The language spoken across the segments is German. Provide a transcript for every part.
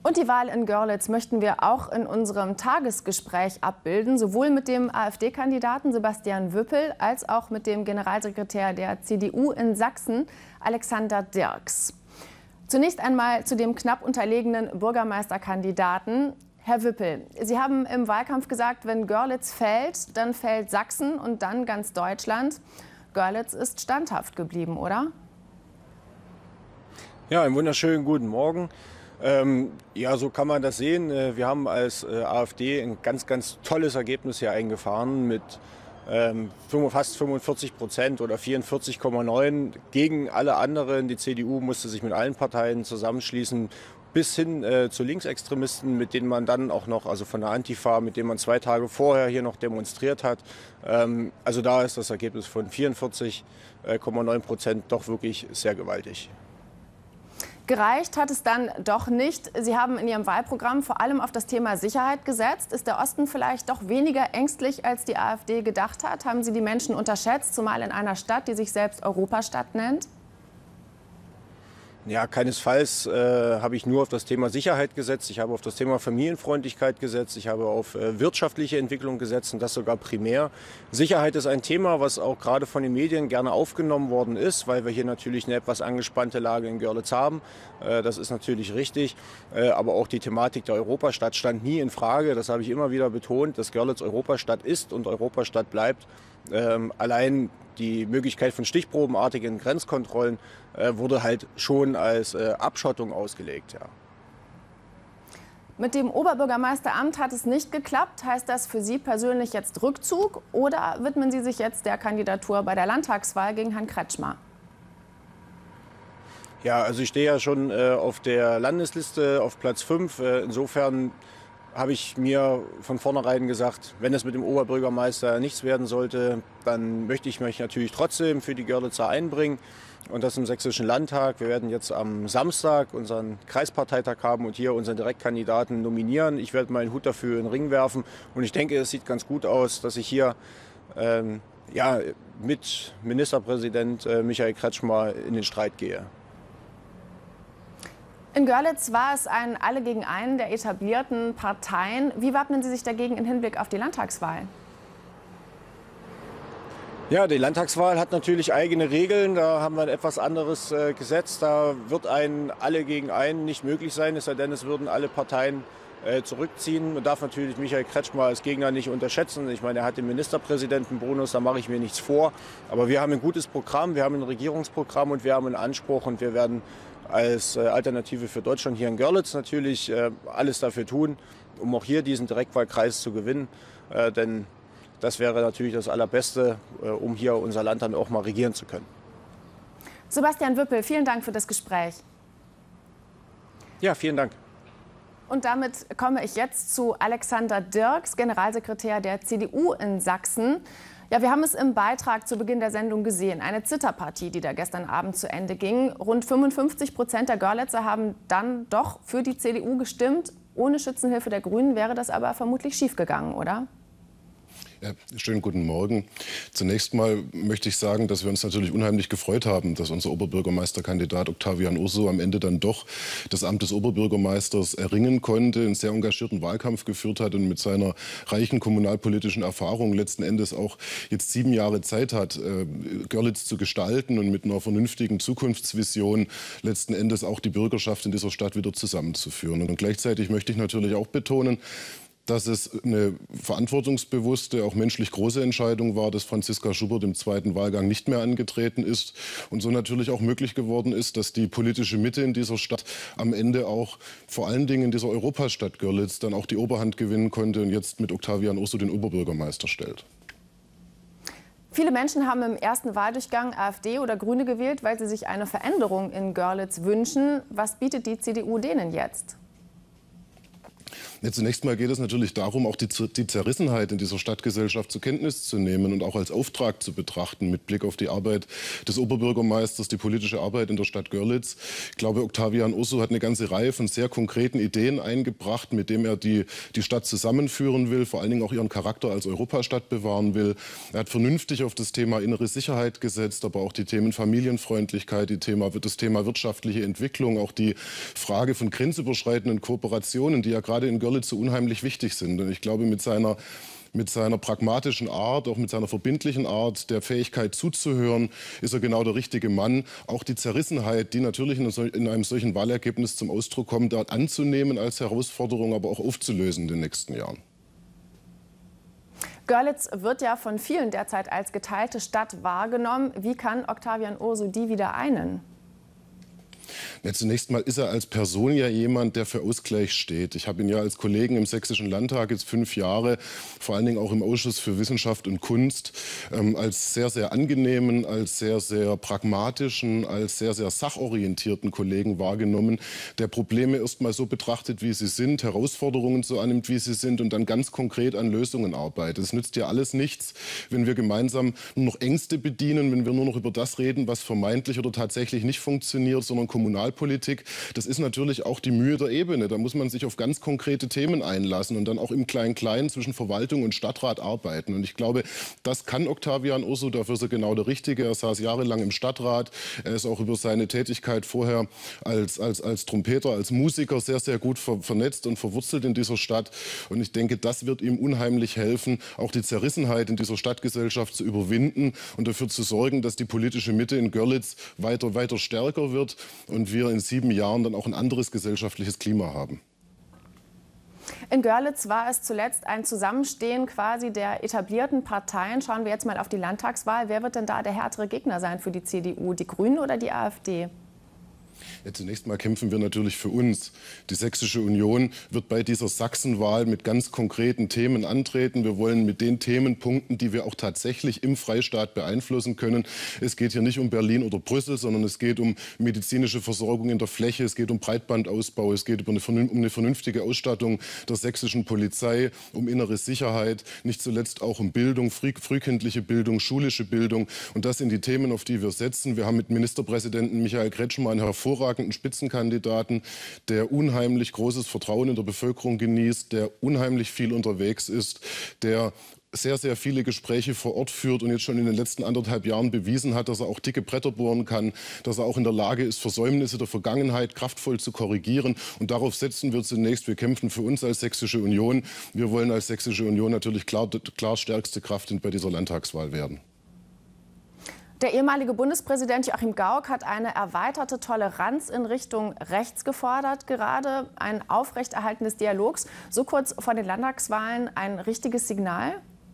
Und die Wahl in Görlitz möchten wir auch in unserem Tagesgespräch abbilden, sowohl mit dem AfD-Kandidaten Sebastian Wüppel als auch mit dem Generalsekretär der CDU in Sachsen, Alexander Dirks. Zunächst einmal zu dem knapp unterlegenen Bürgermeisterkandidaten. Herr Wüppel, Sie haben im Wahlkampf gesagt, wenn Görlitz fällt, dann fällt Sachsen und dann ganz Deutschland. Görlitz ist standhaft geblieben, oder? Ja, einen wunderschönen guten Morgen. Ja, so kann man das sehen. Wir haben als AfD ein ganz tolles Ergebnis hier eingefahren mit fast 45% oder 44,9% gegen alle anderen. Die CDU musste sich mit allen Parteien zusammenschließen, bis hin zu Linksextremisten, mit denen man dann auch noch, also von der Antifa, mit denen man 2 Tage vorher hier noch demonstriert hat. Also da ist das Ergebnis von 44,9% doch wirklich sehr gewaltig. Gereicht hat es dann doch nicht. Sie haben in Ihrem Wahlprogramm vor allem auf das Thema Sicherheit gesetzt. Ist der Osten vielleicht doch weniger ängstlich, als die AfD gedacht hat? Haben Sie die Menschen unterschätzt, zumal in einer Stadt, die sich selbst Europastadt nennt? Ja, keinesfalls habe ich nur auf das Thema Sicherheit gesetzt. Ich habe auf das Thema Familienfreundlichkeit gesetzt. Ich habe auf wirtschaftliche Entwicklung gesetzt und das sogar primär. Sicherheit ist ein Thema, was auch gerade von den Medien gerne aufgenommen worden ist, weil wir hier natürlich eine etwas angespannte Lage in Görlitz haben. Das ist natürlich richtig. Aber auch die Thematik der Europastadt stand nie in Frage. Das habe ich immer wieder betont, dass Görlitz Europastadt ist und Europastadt bleibt. Allein die Möglichkeit von stichprobenartigen Grenzkontrollen wurde halt schon als Abschottung ausgelegt. Ja. Mit dem Oberbürgermeisteramt hat es nicht geklappt. Heißt das für Sie persönlich jetzt Rückzug oder widmen Sie sich jetzt der Kandidatur bei der Landtagswahl gegen Herrn Kretschmer? Ja, also ich stehe ja schon auf der Landesliste auf Platz 5. Insofern habe ich mir von vornherein gesagt, wenn es mit dem Oberbürgermeister nichts werden sollte, dann möchte ich mich natürlich trotzdem für die Görlitzer einbringen und das im Sächsischen Landtag. Wir werden jetzt am Samstag unseren Kreisparteitag haben und hier unseren Direktkandidaten nominieren. Ich werde meinen Hut dafür in den Ring werfen und ich denke, es sieht ganz gut aus, dass ich hier mit Ministerpräsident Michael Kretschmer in den Streit gehe. In Görlitz war es ein Alle gegen einen der etablierten Parteien. Wie wappnen Sie sich dagegen im Hinblick auf die Landtagswahl? Ja, die Landtagswahl hat natürlich eigene Regeln. Da haben wir ein etwas anderes Gesetz. Da wird ein Alle gegen einen nicht möglich sein, es sei denn, es würden alle Parteien zurückziehen. Man darf natürlich Michael Kretschmer als Gegner nicht unterschätzen. Ich meine, er hat den Ministerpräsidentenbonus, da mache ich mir nichts vor. Aber wir haben ein gutes Programm, wir haben ein Regierungsprogramm und wir haben einen Anspruch und wir werden als Alternative für Deutschland hier in Görlitz natürlich alles dafür tun, um auch hier diesen Direktwahlkreis zu gewinnen. Denn das wäre natürlich das Allerbeste, um hier unser Land dann auch mal regieren zu können. Sebastian Wüppel, vielen Dank für das Gespräch. Ja, vielen Dank. Und damit komme ich jetzt zu Alexander Dirks, Generalsekretär der CDU in Sachsen. Ja, wir haben es im Beitrag zu Beginn der Sendung gesehen. Eine Zitterpartie, die da gestern Abend zu Ende ging. Rund 55% der Görlitzer haben dann doch für die CDU gestimmt. Ohne Schützenhilfe der Grünen wäre das aber vermutlich schiefgegangen, oder? Ja, schönen guten Morgen. Zunächst mal möchte ich sagen, dass wir uns natürlich unheimlich gefreut haben, dass unser Oberbürgermeisterkandidat Octavian Urso am Ende dann doch das Amt des Oberbürgermeisters erringen konnte, einen sehr engagierten Wahlkampf geführt hat und mit seiner reichen kommunalpolitischen Erfahrung letzten Endes auch jetzt 7 Jahre Zeit hat, Görlitz zu gestalten und mit einer vernünftigen Zukunftsvision letzten Endes auch die Bürgerschaft in dieser Stadt wieder zusammenzuführen. Und gleichzeitig möchte ich natürlich auch betonen, dass es eine verantwortungsbewusste, auch menschlich große Entscheidung war, dass Franziska Schubert im 2. Wahlgang nicht mehr angetreten ist und so natürlich auch möglich geworden ist, dass die politische Mitte in dieser Stadt am Ende auch vor allen Dingen in dieser Europastadt Görlitz dann auch die Oberhand gewinnen konnte und jetzt mit Octavian Urso den Oberbürgermeister stellt. Viele Menschen haben im ersten Wahldurchgang AfD oder Grüne gewählt, weil sie sich eine Veränderung in Görlitz wünschen. Was bietet die CDU denen jetzt? Ja, zunächst mal geht es natürlich darum, auch die Zerrissenheit in dieser Stadtgesellschaft zur Kenntnis zu nehmen und auch als Auftrag zu betrachten mit Blick auf die Arbeit des Oberbürgermeisters, die politische Arbeit in der Stadt Görlitz. Ich glaube, Octavian Urso hat eine ganze Reihe von sehr konkreten Ideen eingebracht, mit dem er die Stadt zusammenführen will, vor allen Dingen auch ihren Charakter als Europastadt bewahren will. Er hat vernünftig auf das Thema innere Sicherheit gesetzt, aber auch die Themen Familienfreundlichkeit, das Thema wirtschaftliche Entwicklung, auch die Frage von grenzüberschreitenden Kooperationen, die ja gerade in Görlitz so unheimlich wichtig sind. Und ich glaube, mit seiner pragmatischen Art, auch mit seiner verbindlichen Art, der Fähigkeit zuzuhören, ist er genau der richtige Mann. Auch die Zerrissenheit, die natürlich in einem solchen Wahlergebnis zum Ausdruck kommt, dort anzunehmen als Herausforderung, aber auch aufzulösen in den nächsten Jahren. Görlitz wird ja von vielen derzeit als geteilte Stadt wahrgenommen. Wie kann Octavian Urso die wieder einen? Ja, zunächst mal ist er als Person ja jemand, der für Ausgleich steht. Ich habe ihn ja als Kollegen im Sächsischen Landtag jetzt 5 Jahre, vor allen Dingen auch im Ausschuss für Wissenschaft und Kunst, als sehr, sehr angenehmen, als sehr, sehr pragmatischen, als sehr, sehr sachorientierten Kollegen wahrgenommen, der Probleme erst mal so betrachtet, wie sie sind, Herausforderungen so annimmt, wie sie sind und dann ganz konkret an Lösungen arbeitet. Es nützt ja alles nichts, wenn wir gemeinsam nur noch Ängste bedienen, wenn wir nur noch über das reden, was vermeintlich oder tatsächlich nicht funktioniert, sondern Kommunalpolitik, das ist natürlich auch die Mühe der Ebene. Da muss man sich auf ganz konkrete Themen einlassen und dann auch im Klein-Klein zwischen Verwaltung und Stadtrat arbeiten. Und ich glaube, das kann Octavian Urso, dafür ist er genau der Richtige. Er saß jahrelang im Stadtrat. Er ist auch über seine Tätigkeit vorher als Trompeter, als Musiker sehr, sehr gut vernetzt und verwurzelt in dieser Stadt. Und ich denke, das wird ihm unheimlich helfen, auch die Zerrissenheit in dieser Stadtgesellschaft zu überwinden und dafür zu sorgen, dass die politische Mitte in Görlitz weiter stärker wird und wir in 7 Jahren dann auch ein anderes gesellschaftliches Klima haben. In Görlitz war es zuletzt ein Zusammenstehen quasi der etablierten Parteien. Schauen wir jetzt mal auf die Landtagswahl. Wer wird denn da der härtere Gegner sein für die CDU? Die Grünen oder die AfD? Ja, zunächst mal kämpfen wir natürlich für uns. Die Sächsische Union wird bei dieser Sachsenwahl mit ganz konkreten Themen antreten. Wir wollen mit den Themen punkten, die wir auch tatsächlich im Freistaat beeinflussen können. Es geht hier nicht um Berlin oder Brüssel, sondern es geht um medizinische Versorgung in der Fläche, es geht um Breitbandausbau, es geht um eine vernünftige Ausstattung der sächsischen Polizei, um innere Sicherheit, nicht zuletzt auch um Bildung, frühkindliche Bildung, schulische Bildung. Und das sind die Themen, auf die wir setzen. Wir haben mit Ministerpräsidenten Michael Kretschmer einen hervorragenden Spitzenkandidaten, der unheimlich großes Vertrauen in der Bevölkerung genießt, der unheimlich viel unterwegs ist, der sehr, sehr viele Gespräche vor Ort führt und jetzt schon in den letzten 1,5 Jahren bewiesen hat, dass er auch dicke Bretter bohren kann, dass er auch in der Lage ist, Versäumnisse der Vergangenheit kraftvoll zu korrigieren. Und darauf setzen wir zunächst. Wir kämpfen für uns als Sächsische Union. Wir wollen als Sächsische Union natürlich klar stärkste Kraft bei dieser Landtagswahl werden. Der ehemalige Bundespräsident Joachim Gauck hat eine erweiterte Toleranz in Richtung rechts gefordert, gerade ein Aufrechterhalten des Dialogs. So kurz vor den Landtagswahlen ein richtiges Signal?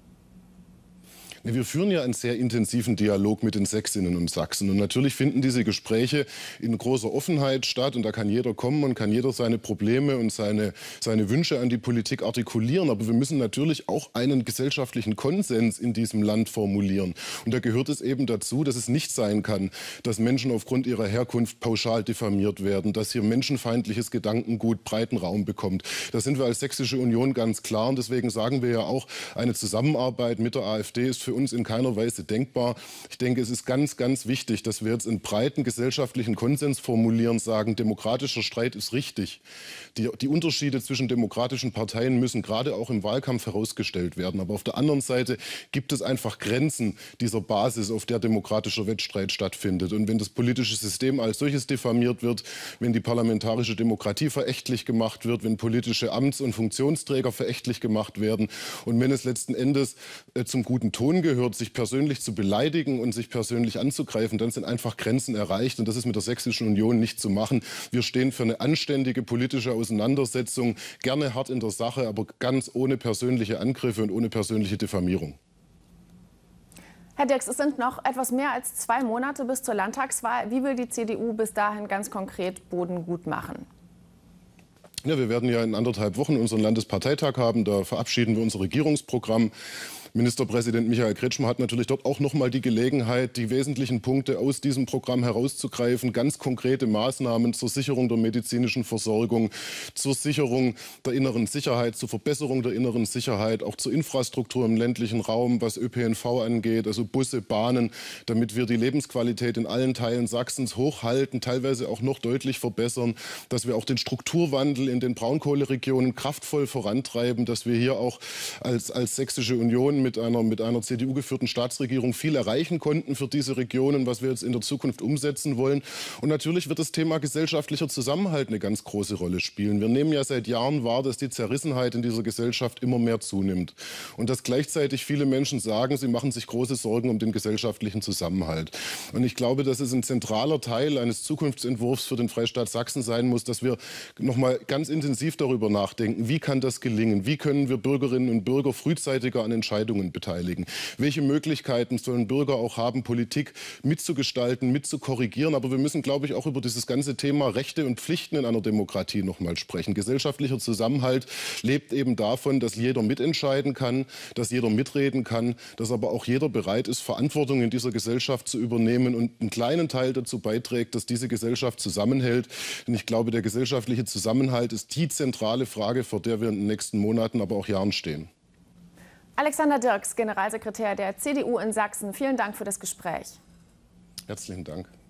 Wir führen ja einen sehr intensiven Dialog mit den Sächsinnen und Sachsen. Und natürlich finden diese Gespräche in großer Offenheit statt. Und da kann jeder kommen und kann jeder seine Probleme und seine Wünsche an die Politik artikulieren. Aber wir müssen natürlich auch einen gesellschaftlichen Konsens in diesem Land formulieren. Und da gehört es eben dazu, dass es nicht sein kann, dass Menschen aufgrund ihrer Herkunft pauschal diffamiert werden, dass hier menschenfeindliches Gedankengut breiten Raum bekommt. Da sind wir als Sächsische Union ganz klar. Und deswegen sagen wir ja auch, eine Zusammenarbeit mit der AfD ist für uns in keiner Weise denkbar. Ich denke, es ist ganz, ganz wichtig, dass wir jetzt einen breiten gesellschaftlichen Konsens formulieren, sagen, demokratischer Streit ist richtig. Die Unterschiede zwischen demokratischen Parteien müssen gerade auch im Wahlkampf herausgestellt werden. Aber auf der anderen Seite gibt es einfach Grenzen dieser Basis, auf der demokratischer Wettstreit stattfindet. Und wenn das politische System als solches diffamiert wird, wenn die parlamentarische Demokratie verächtlich gemacht wird, wenn politische Amts- und Funktionsträger verächtlich gemacht werden und wenn es letzten Endes zum guten Ton gehört, sich persönlich zu beleidigen und sich persönlich anzugreifen, dann sind einfach Grenzen erreicht. Und das ist mit der Sächsischen Union nicht zu machen. Wir stehen für eine anständige politische Auseinandersetzung, gerne hart in der Sache, aber ganz ohne persönliche Angriffe und ohne persönliche Diffamierung. Herr Dirks, es sind noch etwas mehr als 2 Monate bis zur Landtagswahl. Wie will die CDU bis dahin ganz konkret Boden gut machen? Ja, wir werden ja in 1,5 Wochen unseren Landesparteitag haben. Da verabschieden wir unser Regierungsprogramm. Ministerpräsident Michael Kretschmer hat natürlich dort auch noch mal die Gelegenheit, die wesentlichen Punkte aus diesem Programm herauszugreifen, ganz konkrete Maßnahmen zur Sicherung der medizinischen Versorgung, zur Sicherung der inneren Sicherheit, zur Verbesserung der inneren Sicherheit, auch zur Infrastruktur im ländlichen Raum, was ÖPNV angeht, also Busse, Bahnen, damit wir die Lebensqualität in allen Teilen Sachsens hochhalten, teilweise auch noch deutlich verbessern, dass wir auch den Strukturwandel in den Braunkohleregionen kraftvoll vorantreiben, dass wir hier auch als Sächsische Union mit einer CDU-geführten Staatsregierung viel erreichen konnten für diese Regionen, was wir jetzt in der Zukunft umsetzen wollen. Und natürlich wird das Thema gesellschaftlicher Zusammenhalt eine ganz große Rolle spielen. Wir nehmen ja seit Jahren wahr, dass die Zerrissenheit in dieser Gesellschaft immer mehr zunimmt. Und dass gleichzeitig viele Menschen sagen, sie machen sich große Sorgen um den gesellschaftlichen Zusammenhalt. Und ich glaube, dass es ein zentraler Teil eines Zukunftsentwurfs für den Freistaat Sachsen sein muss, dass wir noch mal ganz intensiv darüber nachdenken, wie kann das gelingen? Wie können wir Bürgerinnen und Bürger frühzeitiger an Entscheidungen beteiligen? Welche Möglichkeiten sollen Bürger auch haben, Politik mitzugestalten, mitzukorrigieren? Aber wir müssen, glaube ich, auch über dieses ganze Thema Rechte und Pflichten in einer Demokratie noch mal sprechen. Gesellschaftlicher Zusammenhalt lebt eben davon, dass jeder mitentscheiden kann, dass jeder mitreden kann, dass aber auch jeder bereit ist, Verantwortung in dieser Gesellschaft zu übernehmen und einen kleinen Teil dazu beiträgt, dass diese Gesellschaft zusammenhält. Denn ich glaube, der gesellschaftliche Zusammenhalt ist die zentrale Frage, vor der wir in den nächsten Monaten, aber auch Jahren stehen. Alexander Dirks, Generalsekretär der CDU in Sachsen, vielen Dank für das Gespräch. Herzlichen Dank.